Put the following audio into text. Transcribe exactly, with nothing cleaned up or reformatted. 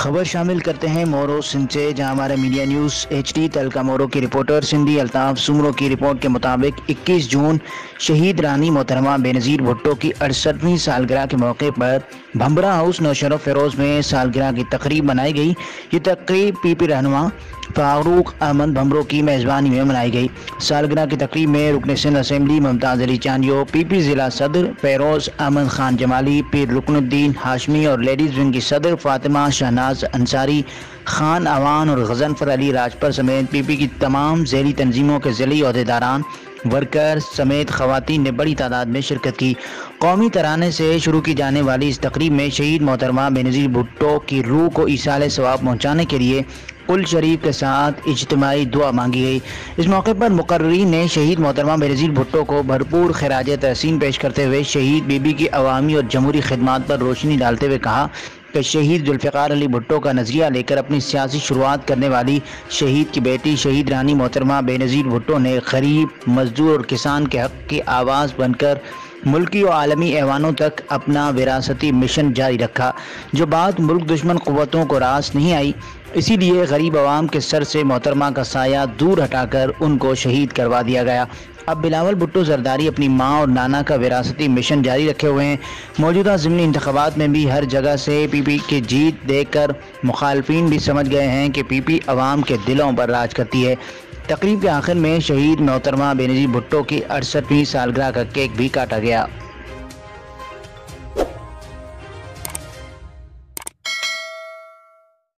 خبر شامل کرتے ہیں مورو سندھ سے، جہاں ہمارا میڈیا نیوز ایچ ڈی تلکا مورو کی رپورٹر سندھی الطاف سمرو کی رپورٹ کے مطابق اکیس جون شہید رانی محترمہ بے نظیر بھٹو کی اڑسٹھویں سالگرہ کے موقع پر بھمبرا ہاؤس نوشہرہ فیروز میں سالگرہ کی تقریب منائی گئی۔ یہ تقریب پی پی رہنما فاروق احمد بھمبرو کی میزبانی میں منائی گئی۔ سالگرہ کی تقریب میں رکن سندھ اسمبلی ممتاز علی چاندیو، پی پی ضلع صدر فیروز احمد خان جمالی، پیر رکن الدین ہاشمی اور لیڈیز ونگ کی صدر فاطمہ شہناز انصاری، خان اوان اور غضنفر علی راجپر سمیت پی پی کی تمام ذیلی تنظیموں کے ذیلی عہدیداران، ورکر سمیت خواتین نے بڑی تعداد میں شرکت کی۔ قومی ترانے سے شروع کی جانے والی اس تقریب میں شہید محترمہ بے نظیر بھٹو کی روح کو ایصال ثواب پہنچانے کے لیے کل شریف کے ساتھ اجتماعی دعا مانگی گئی۔ اس موقع پر مقررین نے شہید محترمہ بے نظیر بھٹو کو بھرپور خراج تحسین پیش کرتے ہوئے شہید بی بی کی عوامی اور جمہوری خدمات پر روشنی ڈالتے ہوئے کہا کہ شہید ذوالفقار علی بھٹو کا نظریہ لے کر اپنی سیاسی شروعات کرنے والی شہید کی بیٹی شہید رانی محترمہ بے نظیر بھٹو نے غریب، مزدور اور کسان کے حق کی آواز بن کر ملکی و عالمی ایوانوں تک اپنا وراثتی مشن جاری رکھا، جو بات ملک دشمن قوتوں کو راس نہیں آئی۔ اسی لیے غریب عوام کے سر سے محترمہ کا سایہ دور ہٹا کر ان کو شہید کروا دیا گیا۔ اب بلاول بھٹو زرداری اپنی ماں اور نانا کا وراثتی مشن جاری رکھے ہوئے ہیں۔ موجودہ ضمنی انتخابات میں بھی ہر جگہ سے پی پی کی جیت دیکھ کر مخالفین بھی سمجھ گئے ہیں کہ پی پی عوام کے دلوں پر راج کرتی ہے۔ تقریب کے آخر میں شہید محترمہ بے نظیر بھٹو کی اڑسٹھویں سالگرہ کا کیک بھی کاٹا گیا۔